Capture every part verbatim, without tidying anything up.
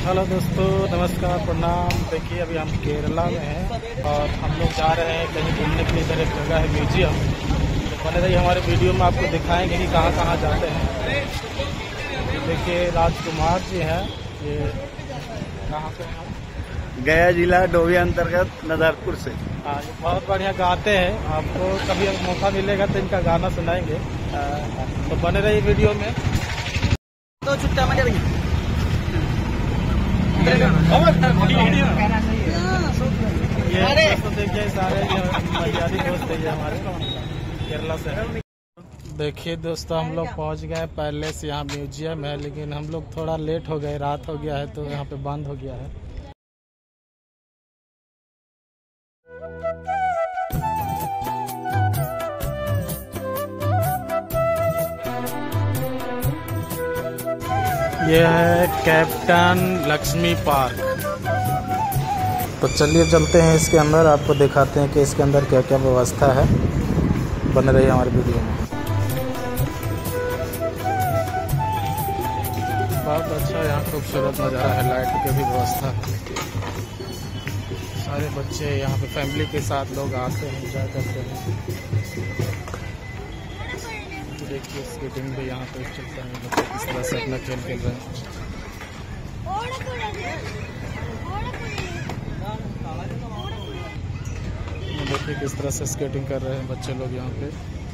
Hello दोस्तों, नमस्कार, प्रणाम। देखिए अभी हम केरला में हैं और हम लोग जा रहे हैं कहीं घूमने के लिए। इधर एक जगह है म्यूजियम, तो बने रहिए हमारे वीडियो में, आपको दिखाएंगे कि कहाँ कहाँ जाते हैं। देखिए राजकुमार जी हैं, ये कहाँ पे हैं? गया जिला डोभी अंतर्गत नदारपुर से। हाँ, ये बहुत बढ़िया गाते हैं। आपको कभी अगर मौका मिलेगा तो इनका गाना सुनाएंगे, तो बने रहिए वीडियो में। तो छुट्टा मजा ये तो देखिए सारे मर्यादी दोस्त है हमारे केरला से। देखिए दोस्तों, हम लोग पहुंच गए पहले से। यहाँ म्यूजियम है, लेकिन हम लोग थोड़ा लेट हो गए, रात हो गया है तो यहाँ पे बंद हो गया है। यह है कैप्टन लक्ष्मी पार्क। तो चलिए चलते हैं इसके अंदर, आपको दिखाते हैं कि इसके अंदर क्या क्या व्यवस्था है। बने रहिए हमारे वीडियो में। बहुत अच्छा यहाँ खूबसूरत नज़ारा है, लाइट की भी व्यवस्था है। सारे बच्चे यहाँ पे फैमिली के साथ लोग आते हैं, एंजॉय करते हैं। देखिए स्केटिंग भी यहाँ पे चलता है, बच्चे किस तरह से अपना खेल खेल रहे हैं। देखिए किस तरह से स्केटिंग कर रहे हैं बच्चे लोग यहाँ पे।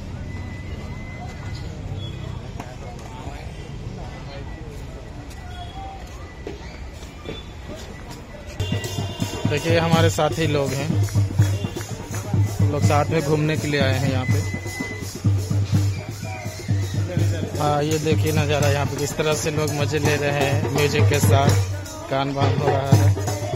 देखिए हमारे साथी लोग हैं, हम लोग साथ में घूमने के लिए आए हैं यहाँ पे। हाँ, ये देखिए नज़ारा यहाँ पे किस तरह से लोग मज़े ले रहे हैं म्यूजिक के साथ। गान बान हो रहा है।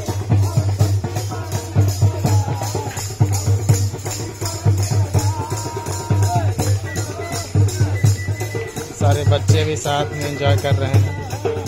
सारे बच्चे भी साथ में एंजॉय कर रहे हैं।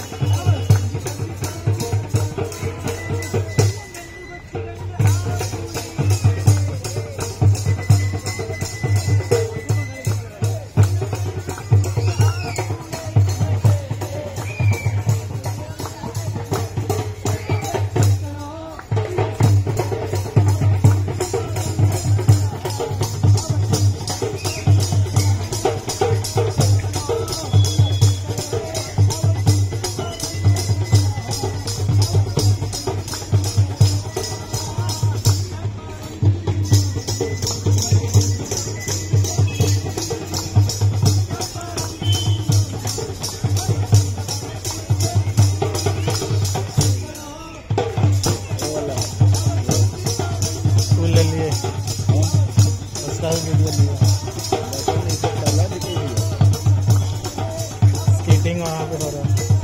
स्केटिंग वहाँ पे हो रहा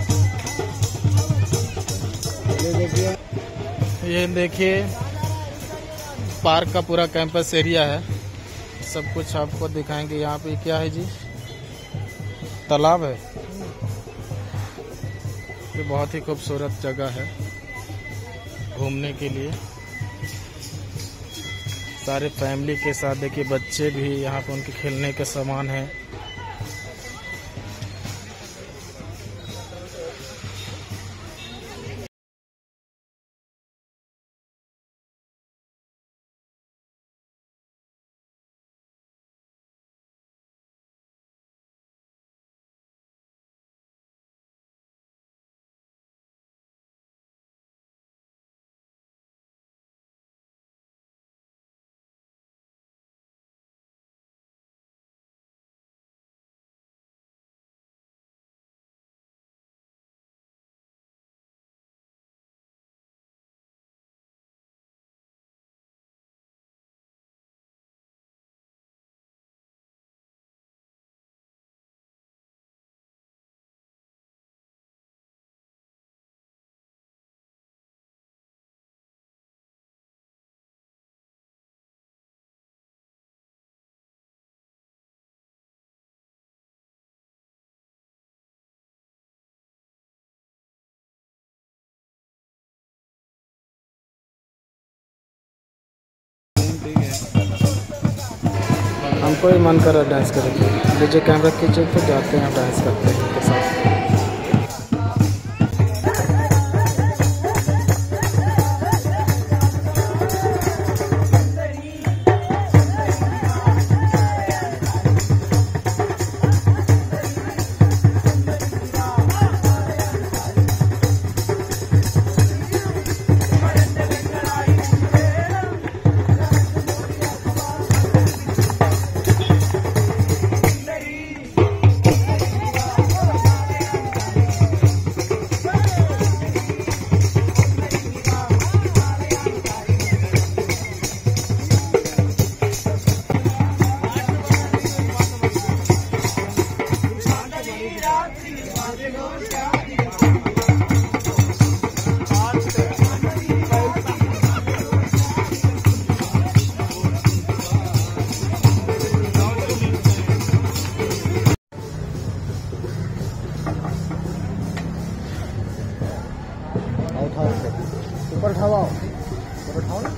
है। ये देखिए पार्क का पूरा कैंपस एरिया है, सब कुछ आपको दिखाएंगे। यहाँ पे क्या है जी, तालाब है। ये बहुत ही खूबसूरत जगह है घूमने के लिए। सारे फैमिली के साथ, देखिए बच्चे भी यहाँ पे, उनके खेलने के सामान है। हमको ही मन कर रहा है डांस करने। डीजे कैमरा खींचे तो जाते हैं, डांस करते हैं उनके साथ। उठाओ उसे ऊपर उठाओ ऊपर उठाओ ना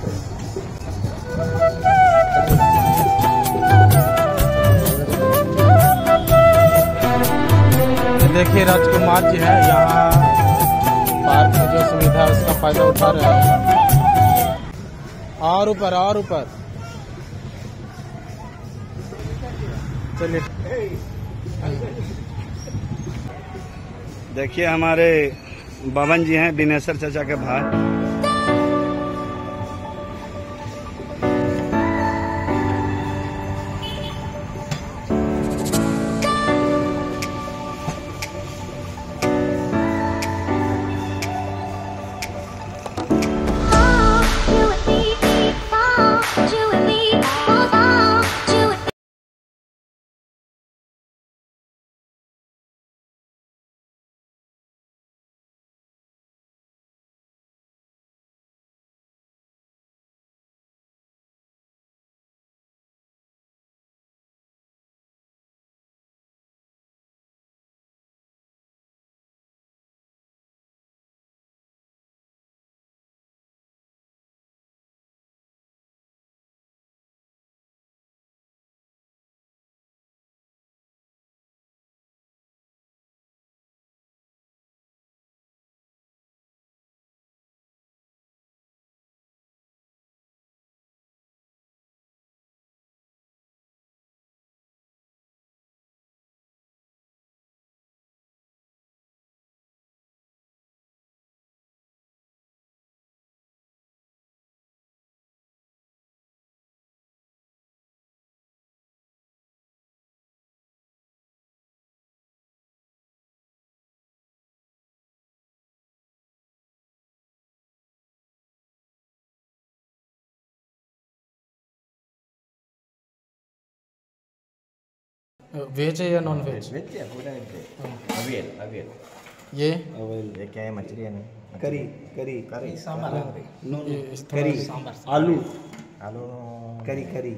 देखिए राजकुमार जी हैं यहाँ पार्क में जो सुविधा है उसका फायदा उठा रहे हैं। और ऊपर और ऊपर चलिए। देखिए हमारे बबन जी हैं दिनेश्वर चाचा के भाई। वेज है या नॉन वेज? वेज है पूरा वेज। अवियल अवियल ये अवियल ये क्या है? मछली है ना? करी करी करी सांभर नो ये इस थोड़ा करी सांभर आलू आलू करी करी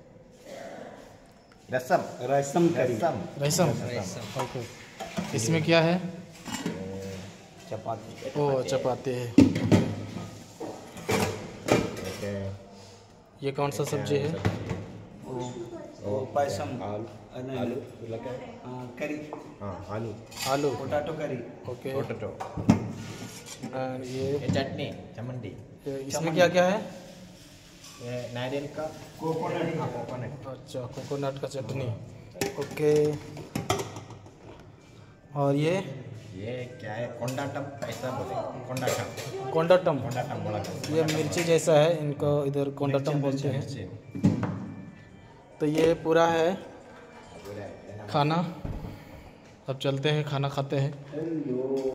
रसम रसम करी रसम रसम। ओके, इसमें क्या है? चपाती ओ चपाती है। एक ये कौन सा सब्जी है? वो पैसम आलू नहीं, आलू लगा हाँ, करी हाँ आलू आलू। पोटैटो करी ओके। पोटैटो और ये ये चटनी चमंडी ये इसमें क्या क्या है? ये नारियल का कोकोनट हाँ कोकोनट अच्छा, कोकोनट का चटनी। ओके। और ये ये क्या है? कोंडाटम ऐसा बोले कोंडाटम कोंडाटम। कोंडाटम बोला ये मिर्ची जैसा है, इनको इधर कोंडाटम बोलते हैं। तो ये पूरा है खाना। अब चलते हैं, खाना खाते हैं।